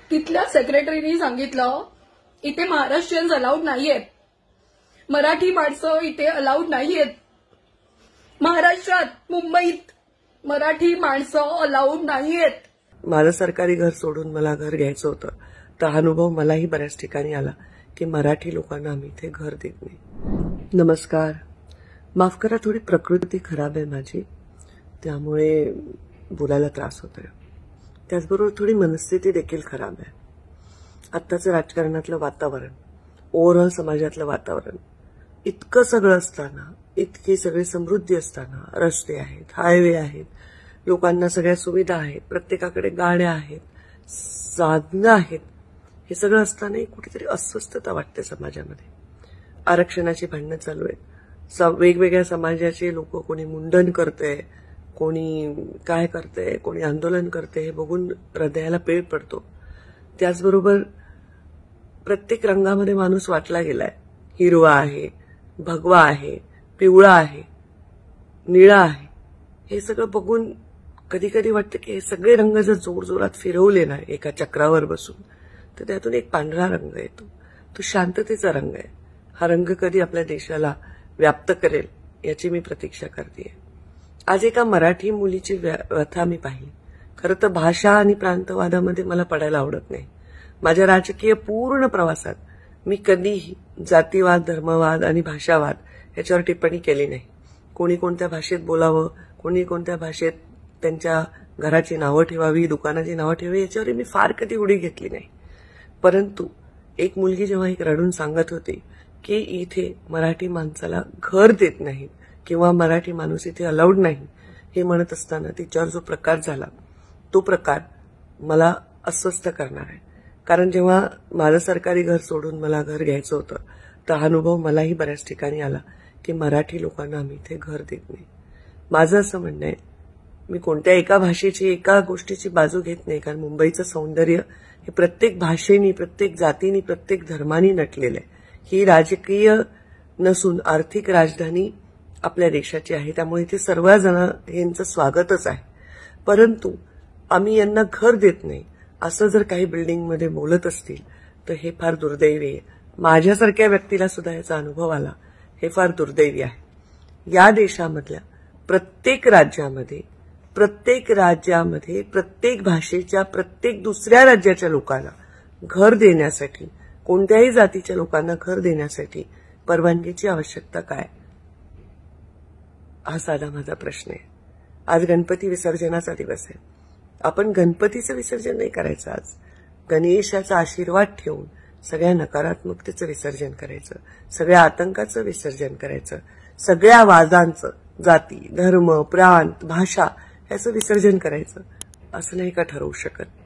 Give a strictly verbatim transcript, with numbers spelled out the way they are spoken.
तिथल्या सेक्रेटरीनी सांगितलं इथे महाराष्ट्रीयन्स अलाउड नाहीयेत, मराठी माणसं इथे अलाउड नाहीयेत. महाराष्ट्रात मुंबईत मराठी माणसं अलाउड नाहीयेत. माझं सरकारी घर सोडून मला घर घ्यायचं होतं, तर हा अनुभव मलाही बऱ्याच ठिकाणी आला की मराठी लोकांना आम्ही इथे घर देत नाही. नमस्कार, माफ करा, थोडी प्रकृती खराब आहे माझी, त्यामुळे बोलायला त्रास होतोय. त्याचबरोबर थोडी मनस्थिती देखील खराब आहे. आत्ताचं राजकारणातलं वातावरण, ओव्हरऑल समाजातलं वातावरण, इतकं सगळं असताना, इतकी सगळी समृद्धी असताना, रस्ते आहेत, हायवे आहेत, लोकांना सगळ्या सुविधा आहेत, प्रत्येकाकडे गाड्या आहेत, साधनं आहेत, हे सगळं असतानाही कुठेतरी अस्वस्थता वाटते समाजामध्ये. आरक्षणाची भांडणं चालू आहेत, वेगवेगळ्या समाजाचे लोक, कोणी मुंडन करतंय, कोणी काय करतंय, कोणी आंदोलन करतंय, हे बघून हृदयाला पेळ पडतो. त्याचबरोबर प्रत्येक रंगामध्ये माणूस वाटला गेलाय. हिरवा आहे, भगवा आहे, पिवळा आहे, निळा आहे. हे सगळं बघून कधी कधी वाटतं की हे सगळे रंग जर जोरजोरात फिरवले ना एका चक्रावर बसून, तर त्यातून एक पांढरा रंग येतो. तो शांततेचा रंग आहे. हा रंग कधी आपल्या देशाला व्याप्त करेल याची मी प्रतीक्षा करते. आज एका मराठी मुलीची व्यथा मी पाहिली. खरं तर भाषा आणि प्रांतवादामध्ये मला पडायला आवडत नाही. माझ्या राजकीय पूर्ण प्रवासात मी कधीही जातीवाद, धर्मवाद आणि भाषावाद याच्यावर टिप्पणी केली नाही. कोणी कोणत्या भाषेत बोलावं, कोणी कोणत्या भाषेत त्यांच्या घराची नावं ठेवावी, दुकानाची नावं ठेवावी, याच्यावर मी फार कधी उडी घेतली नाही. परंतु एक मुलगी जेव्हा एक रडून सांगत होती की इथे मराठी माणसाला घर देत नाहीत किंवा मराठी माणूस इथे अलाउड नाही, हे म्हणत असताना तिच्यावर जो प्रकार झाला तो प्रकार मला अस्वस्थ करणार आहे. कारण जेव्हा माझं सरकारी घर सोडून मला घर घ्यायचं होतं, तर हा अनुभव मलाही बऱ्याच ठिकाणी आला की मराठी लोकांना आम्ही इथे घर देत नाही. माझं असं म्हणणं आहे, मी कोणत्या एका भाषेची, एका गोष्टीची बाजू घेत नाही, कारण मुंबईचं सौंदर्य हे प्रत्येक भाषेनी, प्रत्येक जातीनी, प्रत्येक धर्मानी नटलेलं आहे. ही राजकीय नसून आर्थिक राजधानी आपल्या देशाची आहे, त्यामुळे इथे सर्वजण यांचं स्वागतच आहे. परंतु आम्ही यांना घर देत नाही असं जर काही बिल्डिंगमध्ये बोलत असतील तर हे फार दुर्दैवी आहे. माझ्यासारख्या व्यक्तीला सुद्धा याचा अनुभव आला, हे फार दुर्दैवी आहे. या देशामधल्या प्रत्येक राज्यामध्ये प्रत्येक राज्यामध्ये प्रत्येक भाषेच्या प्रत्येक दुसऱ्या राज्याच्या लोकांना घर देण्यासाठी, कोणत्याही जातीच्या लोकांना घर देण्यासाठी परवानगीची आवश्यकता काय? हा साधा माझा प्रश्न आहे. आज गणपती विसर्जनाचा दिवस आहे. आपण गणपतीचं विसर्जन नाही करायचं. आज गणेशाचा आशीर्वाद ठेवून सगळ्या नकारात्मकतेचं विसर्जन करायचं, सगळ्या आतंकाचं विसर्जन करायचं, सगळ्या वादांचं, जाती, धर्म, प्रांत, भाषा याचं विसर्जन करायचं, असं नाही का ठरवू शकत.